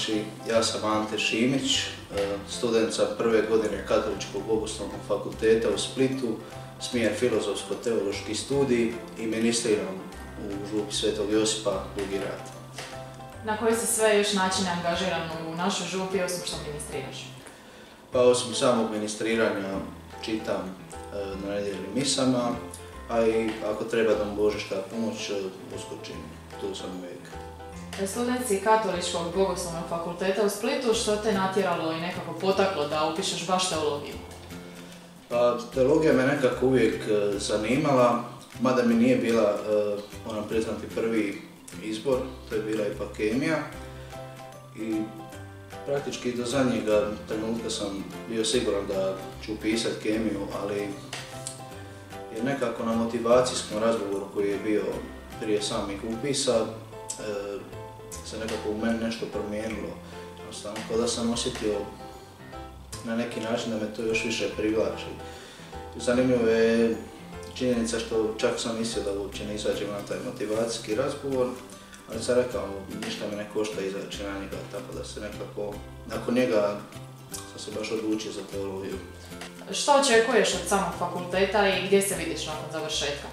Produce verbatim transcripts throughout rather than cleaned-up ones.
znači ja sam Ante Šimić, student sam prve godine Katoličkog bogoslovnog fakulteta u Splitu, smjer filozofsko-teološki studij i ministriram u župi Svetog Josipa Dugi Rat. Na koji si sve još načine angažiran u našoj župi, osim što ministriraš? Pa osim samog ministriranja čitam na nedjeljnim misama, a i ako treba da mu Bože šta pomoć, uskočim, tu sam uvijek. Student si Katoličkog bogoslovnog fakulteta u Splitu, što te natjeralo i nekako potaklo da upišeš baš teologiju? Pa, teologija me nekako uvijek zanimala, mada mi nije bila, moram priznati, prvi izbor, to je bila ipak kemija. I praktički do zadnjega trenutka sam bio siguran da ću upisati kemiju, ali je nekako na motivacijskom razgovoru koji je bio prije samih upisa se nekako u meni nešto promijenilo. Jednostavno, kao da sam osjetio na neki način da me to još više privlači. Zanimljivo je činjenica što čak sam mislio da uopće ne izađem na taj motivacijski razgovor, ali sam rekao, ništa me ne košta izaći na njega, tako da se nekako, nakon njega sam se baš odlučio za teologiju. Što očekuješ od samog fakulteta i gdje se vidiš nakon završetka?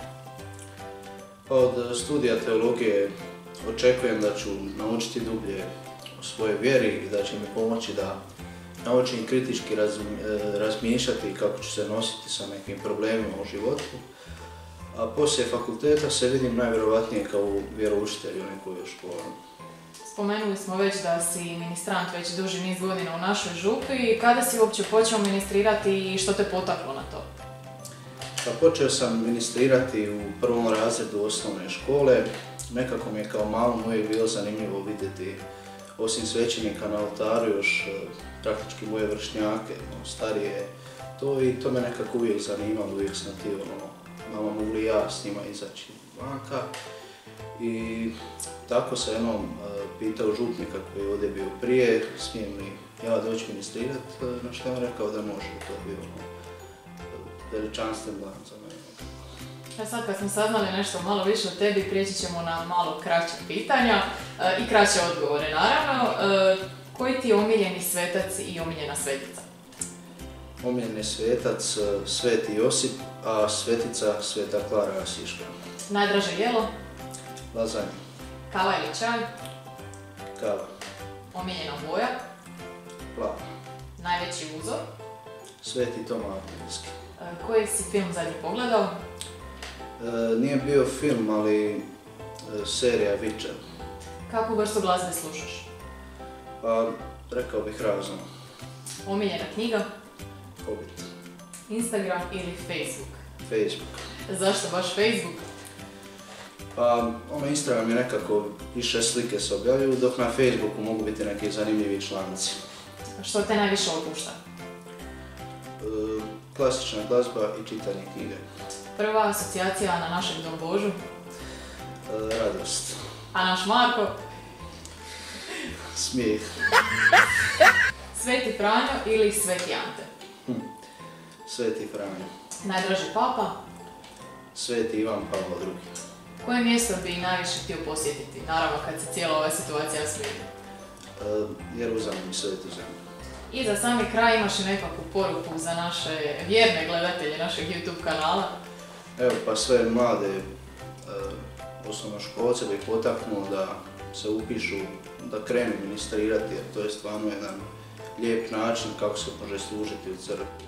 Od studija teologije očekujem da ću naučiti dublje o svojoj vjeri i da će mi pomoći da naučim kritički razmišljati kako ću se nositi sa nekim problemima u životu. A poslije fakulteta se vidim najvjerovatnije kao vjeroučitelj u nekoj školi. Spomenuli smo već da si ministrant već duži niz godina u našoj župi. Kada si uopće počeo ministrirati i što te potaklo na to? Pa počeo sam ministrirati u prvom razredu osnovne škole. Nekako mi je kao malom uvijek bilo zanimljivo vidjeti, osim svećenika na oltaru, još praktički moje vršnjake, no, starije. To i to me nekako uvijek zanimalo, uvijek sam htio, no, mama mogu li ja s njima izaći vanka. I tako se jednom uh, pitao župnika koji je ovdje bio prije, smijem li ja doći ministrirat, na što je rekao da može, to je bio no, veličanstven dan za mene. A sad kad smo saznali nešto malo više o tebi, prijeći ćemo na malo kraće pitanja uh, i kraće odgovore naravno. Uh, koji ti je omiljeni svetac i omiljena svetica? Omiljeni svetac Sveti Josip, a svetica Sveta Klara Asiška. Najdraže jelo? Lazanja. Kava ili čaj? Kava. Omiljena boja? Plava. Najveći uzor? Sveti Toma Akvinski. Uh, koji si film zadnji pogledao? E, nije bio film, ali e, serija Witcher. Kakvu vrstu glazbe slušaš? Pa, rekao bih razno. Omiljena knjiga? Hobbit. Instagram ili Facebook? Facebook. Zašto baš Facebook? Pa, ono Instagram je nekako više slike se objavljuju, dok na Facebooku mogu biti neki zanimljivi članci. Što te najviše opušta? E, klasična glazba i čitanje knjige. Prva asocijacija na našeg Dom Božu? E, radost. A naš Marko? Smijeh. Sveti Franjo ili Sveti Ante? Hm. Sveti Franjo. Najdraži papa? Sveti Ivan Pavao drugi. Koje mjesto bi najviše htio posjetiti, naravno kad se cijela ova situacija smiri? E, Jeruzalem i Svetu zemlju. I za sami kraj imaš i nekakvu poruku za naše vjerne gledatelje našeg YouTube kanala? Evo pa sve mlade e, osnovnoškolce bih potaknuo da se upišu, da krenu ministrirati, jer to je stvarno jedan lijep način kako se može služiti u crkvi.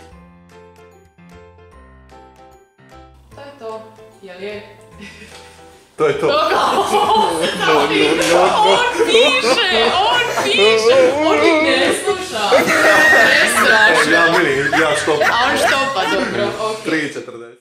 To je to, jel je? To je to. On piše, on piše, on mi ne sluša. Ne strašno. Ja vidim, ja stopam. A on štopa, dobro, okej. tri četrdeset.